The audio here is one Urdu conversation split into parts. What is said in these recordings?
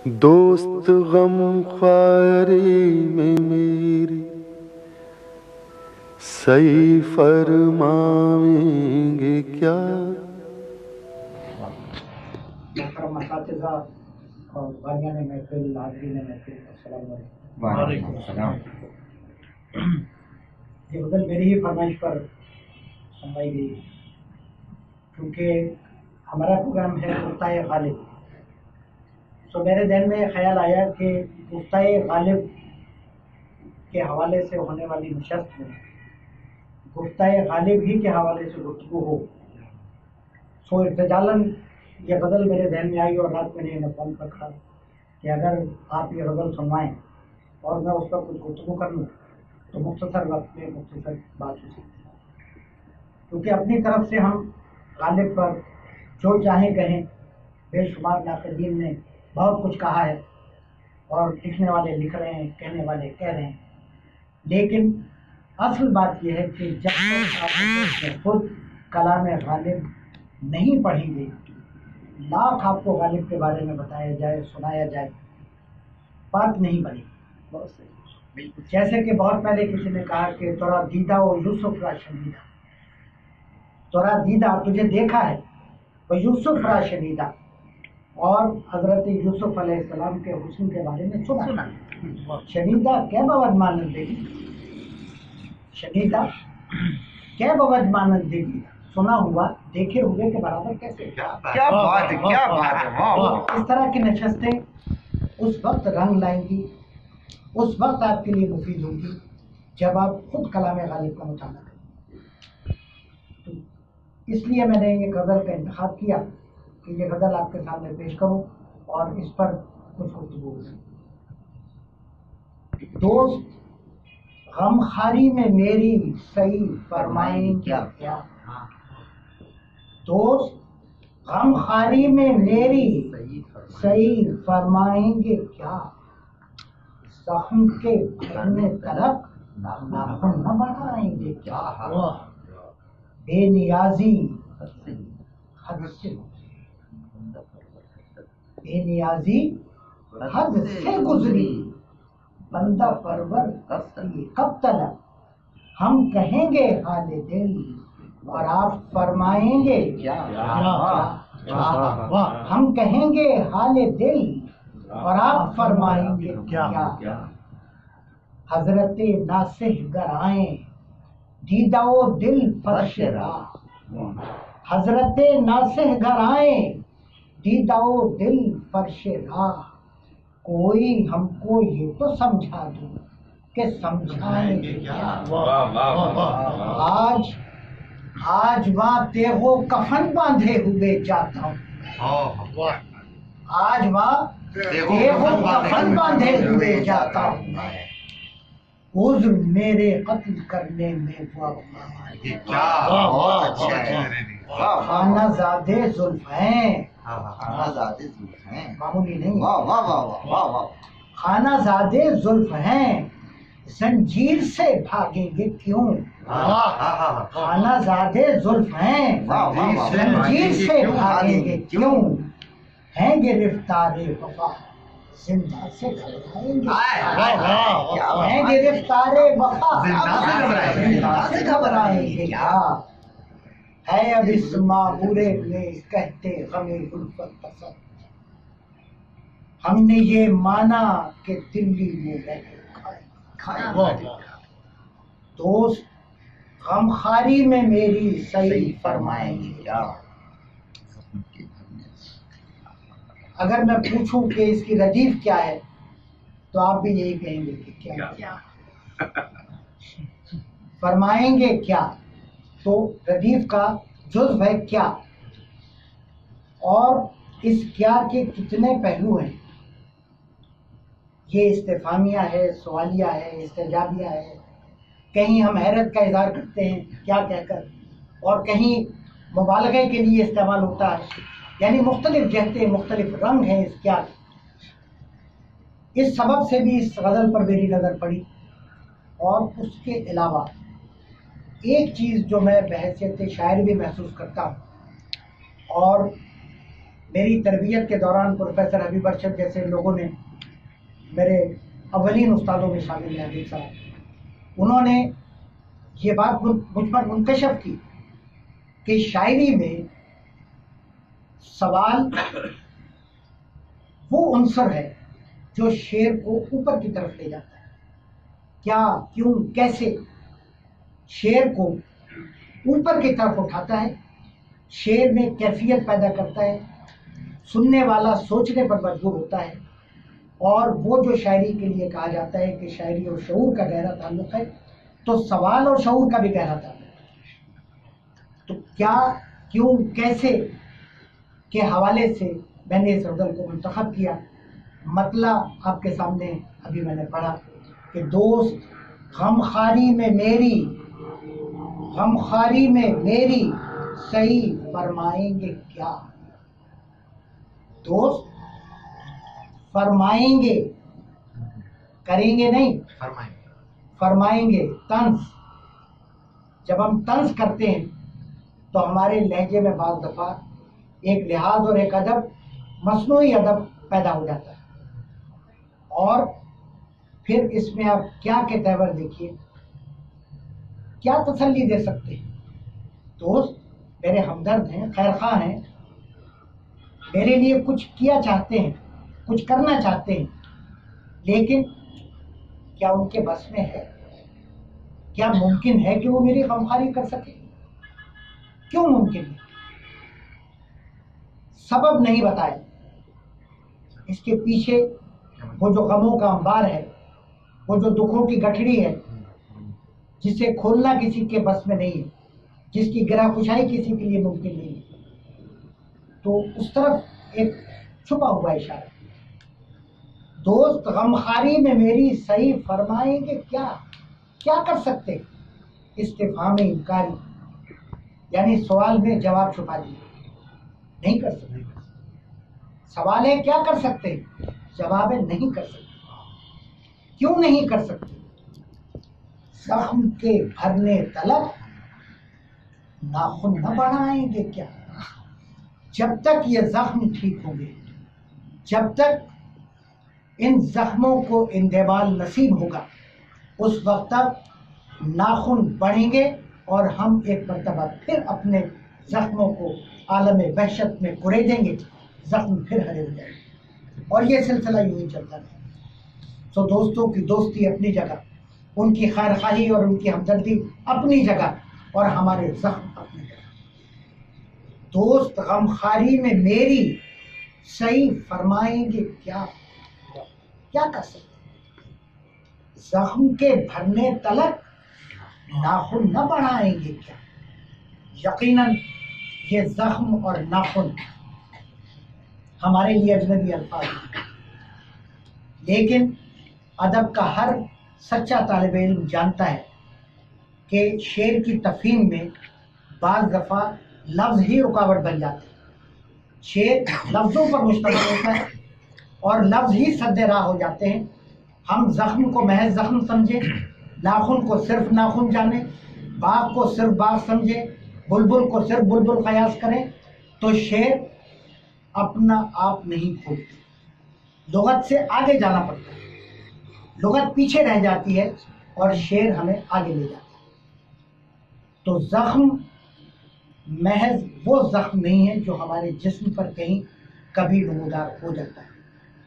دوست غم خواری میں میری صحیح فرمائیں گے کیا؟ محترم اساتذہ اور بھائیان محفل، حاضرین محفل، السلام علیکم۔ وعلیکم السلام۔ یہ غزل میری ہی فرمائش پر سنوائی گئی کیونکہ ہمارا پروگرام ہے گفتہ غالب، تو میرے ذہن میں خیال آیا کہ گفتہ غالب کے حوالے سے ہونے والی نشست میں گفتہ غالب ہی کے حوالے سے گفتگو ہو، سو ارتجالاً یہ غزل میرے ذہن میں آئی اور رات میں نے انہیں فون رکھا کہ اگر آپ یہ غزل سنوائیں اور میں اس پر کچھ گفتگو کر لوں تو مختصر وقت میں مختصر بات ہو سکتی ہے، کیونکہ اپنی طرف سے ہم غالب پر جو چاہیں کہیں، بے شمار ناقدین نے بہت کچھ کہا ہے اور لکھنے والے لکھ رہے ہیں، کہنے والے کہہ رہے ہیں، لیکن اصل بات یہ ہے کہ جب تک آپ خود کلام غالب نہیں پڑھیں گے، لاکھ آپ کو غالب کے بارے میں بتایا جائے، سنایا جائے، بات نہیں بنی۔ جیسے کہ بہت پہلے کسی نے کہا کہ تورا دیدہ و یوسف را شنیدہ، تورا دیدہ تجھے دیکھا ہے، وہ یوسف را شنیدہ، اور حضرت یوسف علیہ السلام کے حسن کے بارے میں سنا۔ شنیدہ کیا بود مانند دیگی، شنیدہ کیا بود مانند دیگی، سنا ہوا دیکھے ہوئے کے برابر کیسے؟ کیا بات ہے، کیا بات ہے، واہ۔ اس طرح کی نشستیں اس وقت رنگ لائیں گی، اس وقت آپ کے لیے مفید ہوں گی جب آپ خود کلام غالب کا مطالعہ کریں۔ تو اس لیے میں نے یہ غزل کا انتخاب کیا کہ یہ غزل آپ کے سامنے پیش کروں اور اس پر کچھ گفتگو ہو۔ دوست غم خاری میں میری صحیح فرمائیں کیا؟ دوست غم خاری میں میری صحیح فرمائیں گے کیا؟ زخم کے بھرنے تلک ناخن نہ بڑھائیں گے کیا؟ بے نیازی حد سے، بے نیازی حد سے گزری، بندہ پرور کب تلک، ہم کہیں گے حال دل اور آپ فرمائیں گے کیا؟ ہم کہیں گے حال دل اور آپ فرمائیں گے کیا؟ حضرت ناصح گر آئیں دیدہ و دل فرش راہ، حضرت ناصح گر آئیں دیدہ و دل فرش راہ، کوئی ہم کو یہ تو سمجھا دو کہ سمجھائیں گے کیا؟ آج وہاں تیغ و کفن باندھے ہوئے جاتا ہوں، آج وہاں تیغ و کفن باندھے ہوئے جاتا ہوں، عذر میرے قتل کرنے میں خانہ زادے زلف ہیں، معمولی نہیں، خانہ زادے زلف ہیں، زنجیر سے بھاگیں گے کیوں؟ خانہ زادے زلف ہیں، زنجیر سے بھاگیں گے کیوں؟ ہیں گرفتار وفا زندہ سے گھبرائیں گے، ہیں گرفتار وفا زندہ سے گھبرائیں گے کیا؟ ہے اب اس معمورے میں کہتے غم الفت پسند، ہم نے یہ مانا کہ دلی میں رہ کھائیں۔ دوست غم خاری میں میری صحیح فرمائیں گے کیا؟ اگر میں پوچھوں کہ اس کی ردیف کیا ہے تو آپ بھی یہی کہیں گے کہ کیا فرمائیں گے کیا؟ تو ردیف کا جزو ہے کیا، اور اس کیا کے کتنے پہلو ہیں؟ یہ استفہامیہ ہے، سوالیہ ہے، استجابیہ ہے، کہیں ہم حیرت کا اظہار کرتے ہیں کیا کہہ کر، اور کہیں مبالغے کے لیے استعمال ہوتا ہے، یعنی مختلف جہتیں، مختلف رنگ ہیں اس کیا۔ اس سبب سے بھی اس غزل پر میری نظر پڑی، اور اس کے علاوہ ایک چیز جو میں بحیثیت شاعر بھی محسوس کرتا ہوں، اور میری تربیت کے دوران پروفیسر حبیب ارشد جیسے لوگوں نے، میرے اولین استادوں میں شامل ہیں حبیب صاحب، انہوں نے یہ بات مجھ پر منکشف کی کہ شاعری میں سوال وہ عنصر ہے جو شعر کو اوپر کی طرف لے جاتا ہے. کیا، کیوں، کیسے شعر کو اوپر کی طرف اٹھاتا ہے، شعر میں کیفیت پیدا کرتا ہے، سننے والا سوچنے پر مجبور ہوتا ہے. اور وہ جو شاعری کے لیے کہا جاتا ہے کہ شاعری اور شعور کا گہرا تعلق ہے، تو سوال اور شعور کا بھی گہرا تعلق ہے. تو کیا، کیوں، کیسے کے حوالے سے میں نے اس غزل کو منتخب کیا. مطلع آپ کے سامنے ابھی میں نے پڑھا کہ دوست غمخواری میں میری، غمخواری میں میری صحیح فرمائیں گے کیا. دوست فرمائیں گے، کریں گے نہیں، فرمائیں گے. طنز، جب ہم طنز کرتے ہیں تو ہمارے لہجے میں بعض دفعہ ایک لحاظ اور ایک ادب، مصنوعی ادب پیدا ہو جاتا ہے. اور پھر اس میں آپ کیا کے تیور دیکھیے، کیا تسلی دے سکتے ہیں. دوست میرے ہمدرد ہیں، خیر خواہ ہیں، میرے لیے کچھ کیا چاہتے ہیں، کچھ کرنا چاہتے ہیں، لیکن کیا ان کے بس میں ہے؟ کیا ممکن ہے کہ وہ میری غمخواری کر سکے؟ کیوں ممکن ہے؟ سبب نہیں بتائے. اس کے پیچھے وہ جو غموں کا انبار ہے، وہ جو دکھوں کی گٹھڑی ہے، جسے کھولنا کسی کے بس میں نہیں ہے، جس کی گرہ کشائی کسی کے لیے ممکن نہیں ہے، تو اس طرف ایک چھپا ہوا اشارہ. دوست غمخواری میں میری صحیح فرمائیں گے کیا. کیا کر سکتے؟ استفہام انکاری، یعنی سوال میں جواب چھپا دیا. نہیں کر سکتے. سوال ہے کیا کر سکتے، جواب ہے نہیں کر سکتے. کیوں نہیں کر سکتے؟ زخم کے بھرنے طلب ناخن نہ بڑھائیں گے کیا. جب تک یہ زخم ٹھیک ہوں گے، جب تک ان زخموں کو اندمال نصیب ہوگا، اس وقت تک ناخن بڑھیں گے اور ہم ایک مرتبہ پھر اپنے زخموں کو عالم وحشت میں کریدیں گے، زخم پھر ہرے ہو جائیں گے. اور یہ سلسلہ یوں ہی چلتا رہے. تو دوستوں کی دوستی اپنی جگہ، ان کی خیر خواہی اور ان کی ہمدردی اپنی جگہ، اور ہمارے زخم اپنی جگہ. دوست غمخواری میں میری صحیح فرمائیں گے کیا. کیا کر سکتے؟ زخم کے بھرنے تلک ناخن نہ بڑھائیں گے کیا. یقیناً یہ زخم اور ناخن ہمارے لیے اجنبی الفاظ ہیں، لیکن ادب کا ہر سچا طالب علم جانتا ہے کہ شعر کی تفہیم میں بعض دفعہ لفظ ہی رکاوٹ بن جاتے ہیں. شعر لفظوں پر مشتمل ہوتا ہے اور لفظ ہی سد راہ ہو جاتے ہیں. ہم زخم کو محض زخم سمجھیں، ناخن کو صرف ناخن جانیں، باغ کو صرف باغ سمجھیں، بلبل کو صرف بلبل قیاس کریں، تو شعر اپنا آپ نہیں کھولتے. لغت سے آگے جانا پڑتا ہے. لغت پیچھے رہ جاتی ہے اور شعر ہمیں آگے لے جاتا ہے. تو زخم محض وہ زخم نہیں ہے جو ہمارے جسم پر کہیں کبھی نمودار ہو جاتا ہے.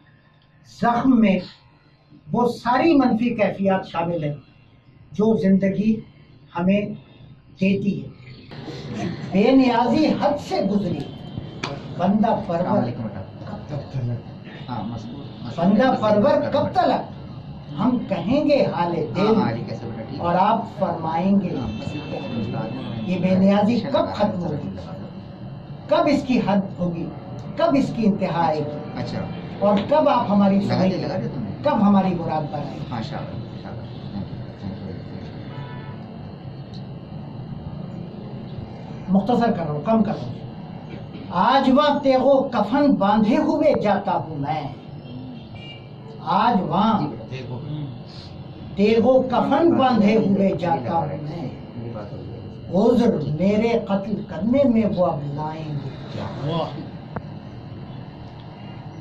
زخم میں وہ ساری منفی کیفیات شامل ہیں جو زندگی ہمیں دیتی ہے. بے نیازی حد سے گزری، بندہ پرور بندہ پرور کب تلک، ہم کہیں گے حال دل اور آپ فرمائیں گے. یہ بے نیازی کب ختم ہوگی، کب اس کی حد ہوگی، کب اس کی انتہا آئے گی، اور کب آپ ہماری سنیں گے، کب ہماری مراد بنائیں گے. مختصر کر رہا ہوں، کم کر رہا ہوں. آج وہاں تیغو کفن باندھے ہوئے جاتا ہوں میں، آج وہاں تیغو کفن باندھے ہوئے جاتا ہوں میں. عذر میرے قتل کرنے میں وہ اب لائیں گے کیا.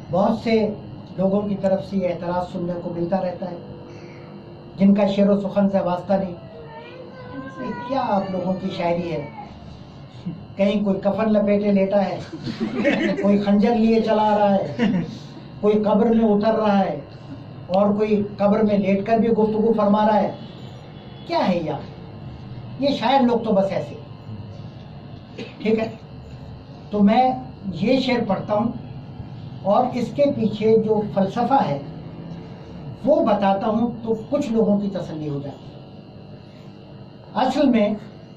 بہت سے لوگوں کی طرف سے یہ اعتراض سننے کو ملتا رہتا ہے جن کا شعر و سخن سے واسطہ نہیں. یہ کیا آپ لوگوں کی شاعری ہے؟ کہیں کوئی کفن لپیٹے لیٹا ہے, کوئی خنجر لیے چلا رہا ہے, کوئی قبر میں اتر رہا ہے, اور کوئی قبر میں لیٹ کر بھی گفتگو فرما رہا ہے. کیا ہے یہ شاعر لوگ تو بس ایسے. ٹھیک ہے, تو میں یہ شعر پڑھتا ہوں اور اس کے پیچھے جو فلسفہ ہے وہ بتاتا ہوں تو کچھ لوگوں کی تسلی ہو جاتی ہے. اصل میں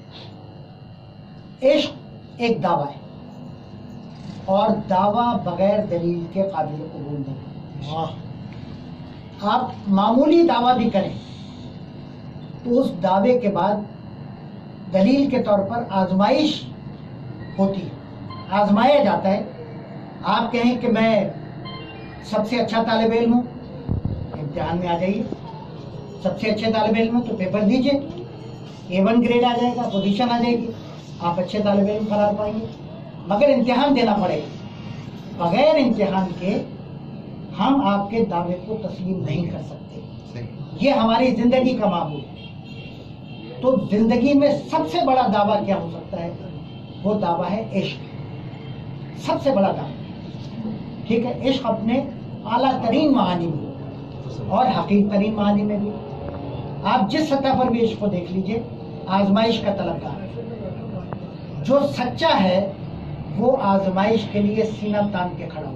عشق ایک دعویٰ ہے اور دعویٰ بغیر دلیل کے قابل قبول نہیں. آپ معمولی دعویٰ بھی کریں تو اس دعوے کے بعد دلیل کے طور پر آزمائش ہوتی ہے, آزمایا جاتا ہے. آپ کہیں کہ میں سب سے اچھا طالب علم ہوں, امتحان میں آ جائیے. سب سے اچھے طالب علم ہوں تو پیپر دیجیے, A1 گریڈ آ جائے گا, پوزیشن آ جائے گی, آپ اچھے طالب علم قرار پائیں گے. مگر امتحان دینا پڑے گا. بغیر امتحان کے ہم آپ کے دعوے کو تسلیم نہیں کر سکتے. یہ ہماری زندگی کا معمول ہے. تو زندگی میں سب سے بڑا دعویٰ کیا ہو سکتا ہے؟ وہ دعویٰ ہے عشق. سب سے بڑا دعویٰ. ٹھیک ہے, عشق اپنے اعلیٰ ترین معانی میں اور حقیقی ترین معانی میں بھی. آپ جس سطح پر بھی عشق کو دیکھ لیجئے, آزمائش کا طلبگار. جو سچا ہے وہ آزمائش کے لیے سینہ تان کے کھڑا ہو.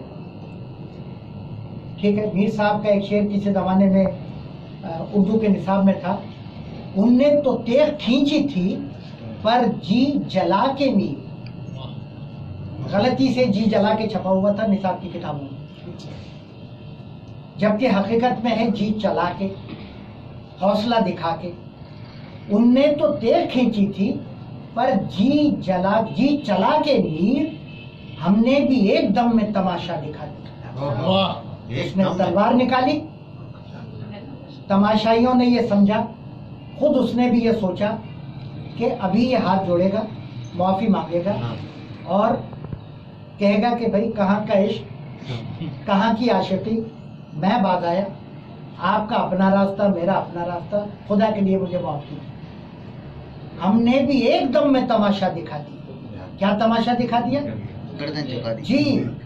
ٹھیک ہے, میر صاحب کا ایک شعر کسی زمانے میں اردو کے نصاب میں تھا. ان نے تو تیغ کھینچی تھی پر جی جلا کے نہیں. غلطی سے جی جلا کے چھپا ہوا تھا نصاب کی کتابوں میں, جبکہ حقیقت میں ہے جی چلا کے, حوصلہ دکھا کے. ان نے تو تیغ کھینچی تھی پر جی چلا کے نہیں. ہم نے بھی ایک دم میں تماشا دکھا دیا. اس نے تلوار نکالی, تماشائیوں نے یہ سمجھا, خود اس نے بھی یہ سوچا کہ ابھی یہ ہاتھ جوڑے گا, معافی مانگے گا اور کہے گا کہ بھائی کہاں کا عشق, کہاں کی عاشقی, میں باز آیا, آپ کا اپنا راستہ, میرا اپنا راستہ, خدا کے لیے مجھے معاف کیجیے. ہم نے بھی ایک دم میں تماشا دکھا دیا. کیا تماشا دکھا دیا؟ جی,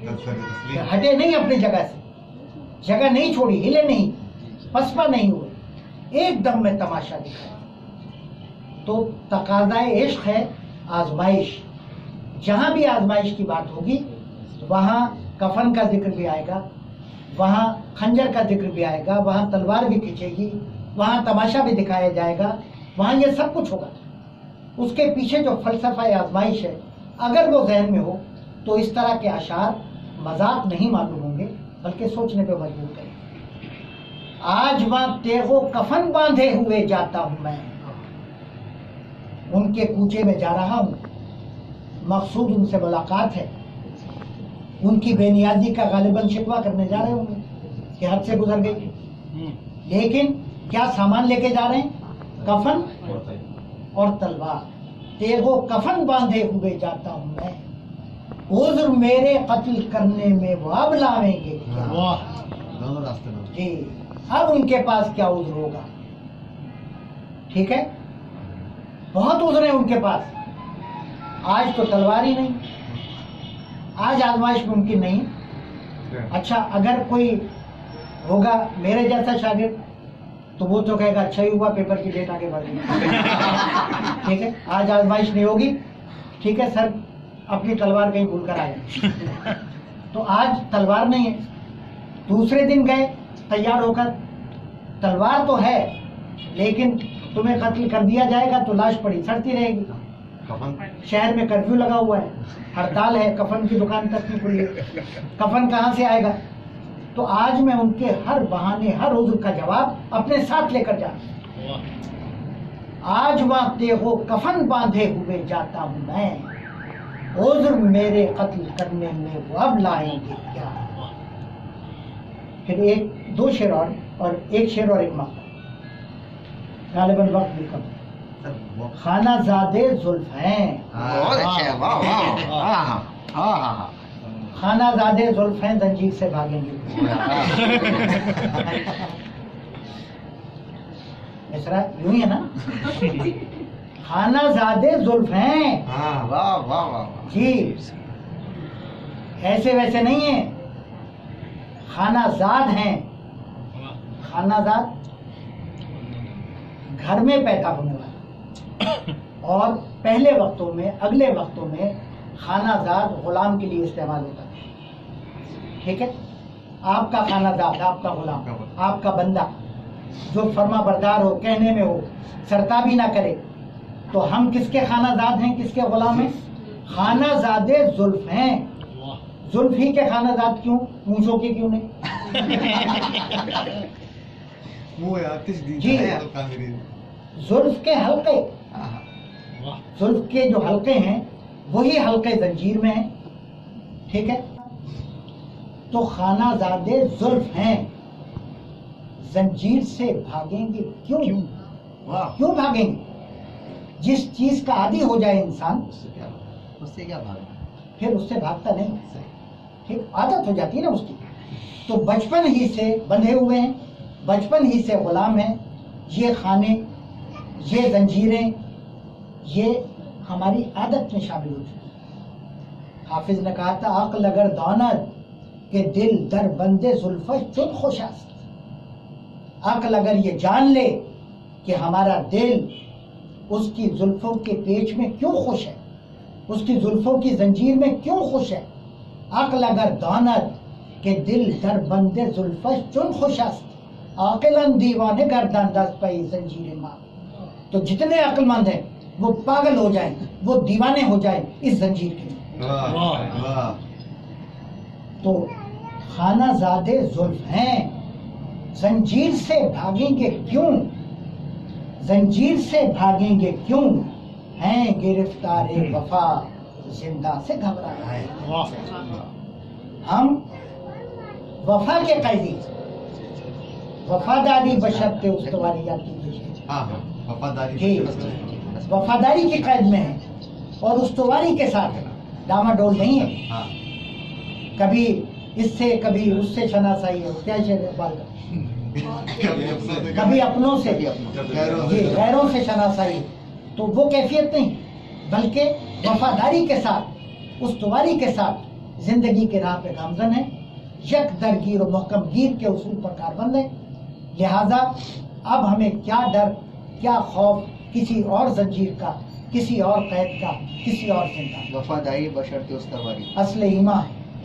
ہٹے نہیں اپنی جگہ سے, جگہ نہیں چھوڑی, ہلے نہیں, پسپا نہیں ہوئے, ایک دم میں تماشا دکھا دیا. تو تقاضائے عشق ہے آزمائش. جہاں بھی آزمائش کی بات ہوگی وہاں کفن کا ذکر بھی آئے گا, وہاں خنجر کا ذکر بھی آئے گا, وہاں تلوار بھی کھینچے گی, وہاں تماشا بھی دکھایا جائے گا, وہاں یہ سب کچھ ہوگا. اس کے پیچھے جو فلسفہ آزمائش ہے اگر وہ ذہن میں ہو تو اس طرح کے اشعار مذاق نہیں معلوم ہوں گے بلکہ سوچنے پہ مجبور کریں. آج وہاں تیغ و کفن باندھے ہوئے جاتا ہوں میں, ان کے کوچے میں جا رہا ہوں, مقصود ان سے ملاقات ہے. ان کی بے نیازی کا غالباً شکوہ کرنے جا رہے ہوں گے کہ حد سے گزر گئی. لیکن کیا سامان لے کے جا رہے ہیں؟ کفن اور تلوار. تیغ و کفن باندھے ہوئے جاتا ہوں میں, عذر میرے قتل کرنے میں وہ اب لاویں گے کیا. جی, اب ان کے پاس کیا عذر ہوگا. ٹھیک ہے, بہت عذر ہیں ان کے پاس. آج تو تلوار ہی نہیں, آج آزمائش ممکن نہیں. اچھا, اگر کوئی ہوگا میرے جیسا شاگرد تو وہ تو کہے گا اچھا ہی ہوا پیپر کی ڈیٹ آگے بڑھ گئی. ٹھیک ہے, آج آزمائش نہیں ہوگی. ٹھیک ہے سر, اپنی تلوار کہیں بھول کر آئے. تو آج تلوار نہیں ہے. دوسرے دن گئے تیار ہو کر, تلوار تو ہے لیکن تمہیں قتل کر دیا جائے گا تو لاش پڑی سڑتی رہے گی. شہر میں کرفیو لگا ہوا ہے, ہڑتال ہے, کفن کی دکان تک نہیں کھلی ہے, کفن کہاں سے آئے گا. تو آج میں ان کے ہر بہانے, ہر عذر کا جواب اپنے ساتھ لے کر جاتا. آج وہاں تیغ و کفن باندھے ہوئے جاتا ہوں میں, عذر میرے قتل کرنے میں وہ اب لائیں گے کیا. پھر ایک دو شعر اور ایک شعر اور ایک مقطع, غالباً وقت بھی کم. خانہ زادے زلف ہیں, خانہ زادے زلفیں زنجیر سے بھاگیں گے. مصرا یوں ہی ہے نا. خانہ زادے زلفیں ہاں واہ واہ واہ جی ایسے ویسے نہیں ہیں, خانہ زاد ہیں. خانہ زاد گھر میں پیدا ہونے والا, اور پہلے وقتوں میں اگلے وقتوں میں خانہ زاد غلام کے لیے استعمال ہوتا ہے. ٹھیک ہے, آپ کا خانہ زاد, آپ کا غلام, آپ کا بندہ جو فرما بردار ہو, کہنے میں ہو, سرتابی نہ کرے, تو ہم کس کے خانہ زاد ہیں, کس کے غلام ہیں؟ خانہ زادے زلف ہیں. زلف ہی کے خانہ زاد کیوں, مونچھوں کے کیوں نہیں؟ جی زلف کے حلقے, زلف کے جو حلقے ہیں وہی حلقے زنجیر میں ہیں. ٹھیک ہے, تو خانہ زادے زلف ہیں, زنجیر سے بھاگیں گے کیوں؟ کیوں بھاگیں گے؟ جس چیز کا عادی ہو جائے انسان اس سے کیا بھاگنا, پھر اس سے بھاگتا نہیں. ٹھیک, عادت ہو جاتی ہے نا اس کی. تو بچپن ہی سے بندھے ہوئے ہیں, بچپن ہی سے غلام ہیں. یہ خانے, یہ زنجیریں, یہ ہماری عادت میں شامل ہو چکی. حافظ نے کہا تھا عقل اگر داند کہ دل در بندے زلفش چون خوش است. عقل اگر یہ جان لے کہ ہمارا دل اس کی زلفوں کے پیچ میں کیوں خوش ہے, اس کی زلفوں کی زنجیر میں کیوں خوش ہے. عقل اگر داند کہ دل در بندے زلفش چون خوش است. عاقلاً دیوانے گردان دست پئی زنجیر ماں. تو جتنے عقل مند ہیں وہ پاگل ہو جائیں, وہ دیوانے ہو جائیں اس زنجیر کے. تو خانہ زادے زلف ہیں, زنجیر سے بھاگیں گے کیوں, زنجیر سے بھاگیں گے کیوں, ہیں گرفتار وفا زندہ سے گھبرا رہے. ہم وفا کے قیدی, وفاداری بشرط استواری یاد کیجیے جی, وفاداری کی قید میں ہے اور استواری کے ساتھ ڈاما ڈول نہیں ہے. کبھی اس سے کبھی اس سے شناسائی ہے, کیا شعر اقبال کا, کبھی اپنوں سے جی غیروں سے شناسائی. تو وہ کیفیت نہیں, بلکہ وفاداری کے ساتھ استواری کے ساتھ زندگی کے راہ پہ گامزن ہے, یک درگیر و محکم گیر کے اصول پر کاربند ہے. لہذا اب ہمیں کیا ڈر, کیا خوف کسی اور زنجیر کا, کسی اور قید کا, کسی اور زندہ. وفاداری بشرط استواری اصل ایمان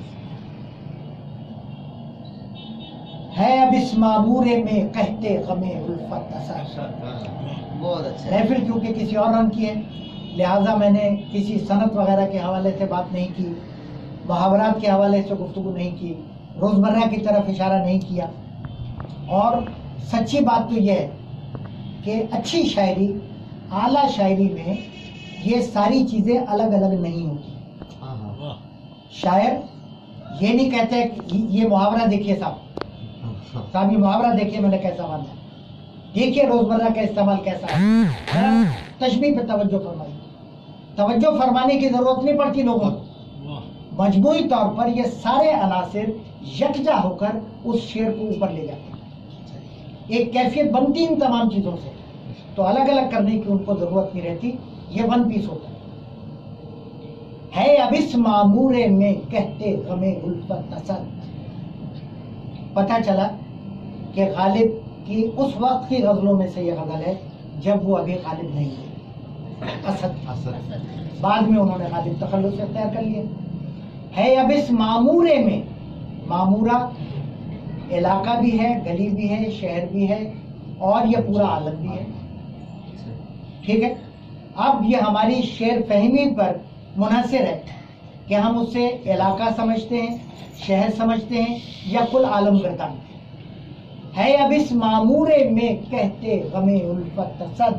ہے اب اس معمورے میں کہتے غم الفت اثر. بہت اچھا. محفل کیونکہ کسی اور رنگ کی ہے, لہٰذا میں نے کسی صنعت وغیرہ کے حوالے سے بات نہیں کی, محاورات کے حوالے سے گفتگو نہیں کی, روزمرہ کی طرف اشارہ نہیں کیا. اور سچی بات تو یہ ہے کہ اچھی شاعری, اعلیٰ شاعری میں یہ ساری چیزیں الگ الگ نہیں ہوتی. شاعر یہ نہیں کہتے کہ یہ محاورہ دیکھیے صاحب یہ محاورہ دیکھیے میں نے کیسا باندھا, دیکھیے روزمرہ کا استعمال کیسا ہے. تشبیہ پہ توجہ فرمائیے, توجہ فرمانے کی ضرورت نہیں پڑتی لوگوں کو. مجموعی طور پر یہ سارے عناصر یکجا ہو کر اس شعر کو اوپر لے جاتے ہیں. ایک کیفیت بنتی ان تمام چیزوں سے, تو الگ الگ کرنے کی ان کو ضرورت نہیں رہتی, یہ ون پیس ہوتا ہے. اب اس معمورے میں کہتے غم الفت اثر. پتہ چلا کہ غالب کی اس وقت کی غزلوں میں سے یہ غزل ہے جب وہ ابھی غالب نہیں تھے, اسد. بعد میں انہوں نے غالب تخلص اختیار کر لیا. ہے اب اس معمورے میں, معمورہ علاقہ بھی ہے, گلی بھی ہے, شہر بھی ہے, اور یہ پورا عالم بھی ہے. ٹھیک ہے, اب یہ ہماری شعر فہمی پر منحصر ہے کہ ہم اسے علاقہ سمجھتے ہیں, شہر سمجھتے ہیں, یا کل عالم گردان. ہے اب اس معمورے میں کہتے غم الفت اسد.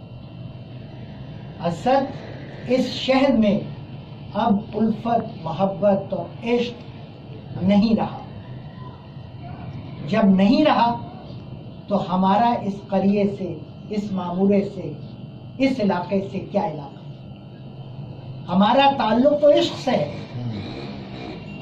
اسد اس شہر میں اب الفت, محبت اور عشق نہیں رہا. جب نہیں رہا تو ہمارا اس قریے سے, اس معمورے سے, اس علاقے سے کیا علاقہ. ہمارا تعلق تو عشق سے ہے,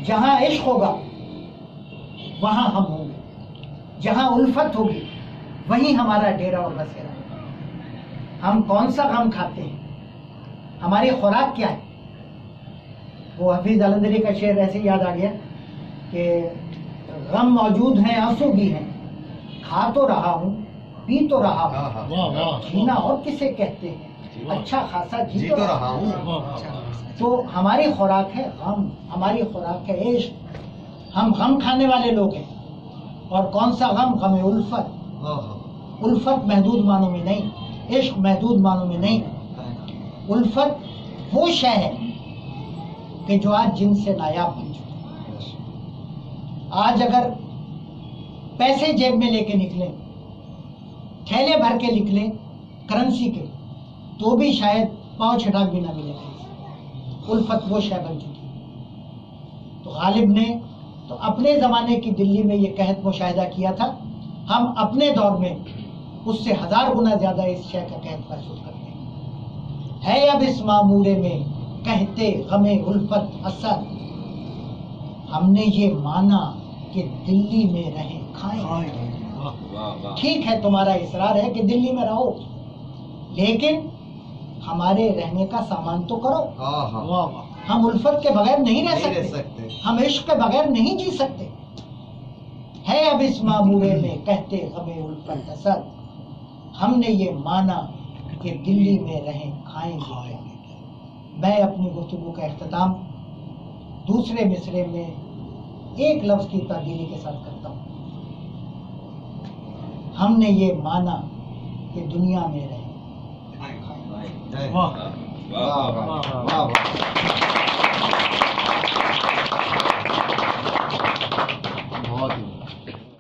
जहां इश्क होगा वहां हम होंगे, जहां उल्फत होगी वहीं हमारा डेरा और बसेरा होगा। हम कौन सा गम खाते हैं, हमारी खुराक क्या है? वो हफीज जालंधरी का शेर ऐसे याद आ गया कि गम मौजूद हैं, आंसू भी हैं, खा तो रहा हूँ, पी तो रहा हूँ, जीना और किसे कहते हैं, अच्छा खासा जी तो रहा हूँ। तो हमारी खुराक है गम, हमारी खुराक है इश्क। हम गम खाने वाले लोग हैं। और कौन सा गम? गम उल्फत। उल्फत महदूद मानों में नहीं, इश्क महदूद मानों में नहीं। उल्फत वो शय है कि जो आज जिनसे नायाब बन चुकी। आज अगर पैसे जेब में लेके निकले, थैले भर के निकले करेंसी के, तो भी शायद पाँव छिटाक भी ना मिलेगा। उल्फत वो शय बन चुकी। तो गालिब ने तो अपने ज़माने की दिल्ली में ये कहत मुशाहिदा किया था। हम अपने दौर में उससे 1000 गुना ज़्यादा इस शय का कहत महसूस करते हैं। है अब इस मामूरे में कहते गमे उल्फत असर, हमने ये माना कि दिल्ली में रहे खाएं। ठीक है, तुम्हारा इसरार है कि दिल्ली में रहो, लेकिन हमारे रहने का सामान तो करो। हम उल्फत के बगैर नहीं रह सकते, हम इश्क के बगैर नहीं जी सकते। है अब इस मामूरे में कहते गमे उल्फत असर, हमने ये माना कि दिल्ली में रहें खाएंगे। मैं अपनी गुफ्तगू का इख्तिताम दूसरे मिसरे में एक लफ्ज की तब्दीली के साथ करता हूँ। हमने ये माना कि दुनिया में रहे। वाह वाह वाह वाह। बहुत